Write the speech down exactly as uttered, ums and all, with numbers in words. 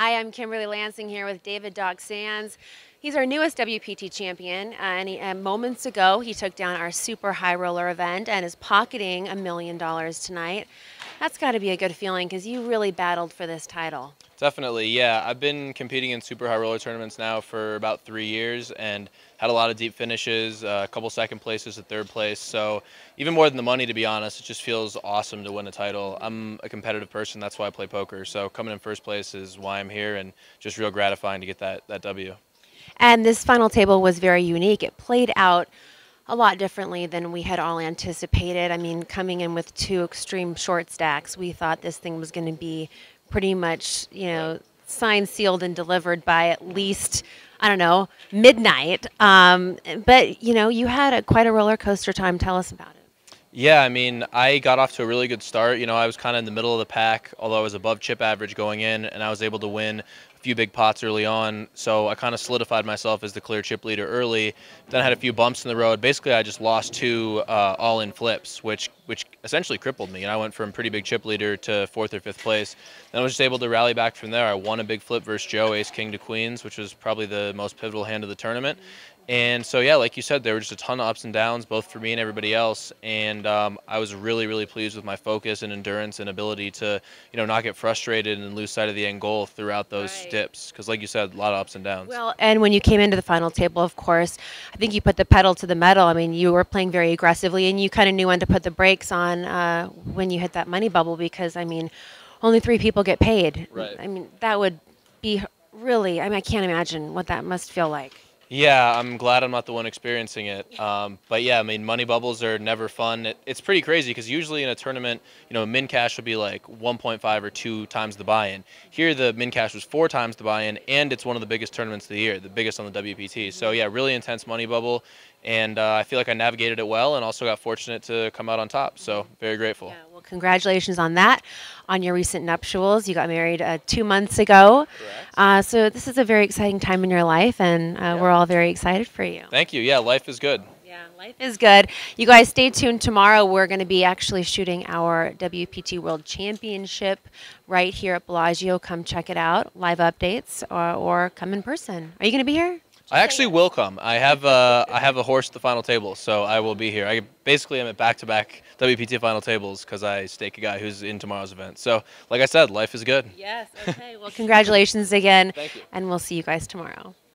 Hi, I'm Kimberly Lansing here with David Dog Sands. He's our newest W P T champion, uh, and, he, and moments ago he took down our super high roller event and is pocketing a million dollars tonight. That's got to be a good feeling because you really battled for this title. Definitely, yeah. I've been competing in super high roller tournaments now for about three years and had a lot of deep finishes, uh, a couple second places to third place. So even more than the money, to be honest, it just feels awesome to win a title. I'm a competitive person. That's why I play poker. So coming in first place is why I'm here, and just real gratifying to get that, that W. And this final table was very unique. It played out a lot differently than we had all anticipated. I mean, coming in with two extreme short stacks, we thought this thing was going to be pretty much, you know, signed, sealed, and delivered by at least, I don't know, midnight. Um, but, you know, you had a, quite a roller coaster time. Tell us about it. Yeah, I mean, I got off to a really good start. You know, I was kind of in the middle of the pack, although I was above chip average going in, and I was able to win a few big pots early on. So I kind of solidified myself as the clear chip leader early. Then I had a few bumps in the road. Basically, I just lost two uh, all-in flips, which which essentially crippled me. And I went from pretty big chip leader to fourth or fifth place. Then I was just able to rally back from there. I won a big flip versus Joe, ace king to queens, which was probably the most pivotal hand of the tournament. And so, yeah, like you said, there were just a ton of ups and downs, both for me and everybody else. And um, I was really, really pleased with my focus and endurance and ability to, you know, not get frustrated and lose sight of the end goal throughout those Right. dips. Because, like you said, a lot of ups and downs. Well, and when you came into the final table, of course, I think you put the pedal to the metal. I mean, you were playing very aggressively, and you kind of knew when to put the brakes on uh, when you hit that money bubble because, I mean, only three people get paid. Right. I mean, that would be really, I mean, I can't imagine what that must feel like. Yeah, I'm glad I'm not the one experiencing it. Um, but yeah, I mean, money bubbles are never fun. It, it's pretty crazy because usually in a tournament, you know, min cash would be like one point five or two times the buy-in. Here, the min cash was four times the buy-in, and it's one of the biggest tournaments of the year, the biggest on the W P T. So yeah, really intense money bubble, and uh, I feel like I navigated it well, and also got fortunate to come out on top. So very grateful. Yeah, well, congratulations on that, on your recent nuptials. You got married uh, two months ago. Correct. Uh, so this is a very exciting time in your life, and uh, Yeah. we're all very excited for you. Thank you. Yeah, life is good. Yeah, life is good. You guys stay tuned tomorrow. We're going to be actually shooting our W P T World Championship right here at Bellagio. Come check it out, live updates, or, or come in person. Are you going to be here? I actually will come. I have uh, I have a horse at the final table, so I will be here. I basically am at back-to-back W P T final tables because I stake a guy who's in tomorrow's event. So, like I said, life is good. Yes. Okay. Well, congratulations again. Thank you. And we'll see you guys tomorrow.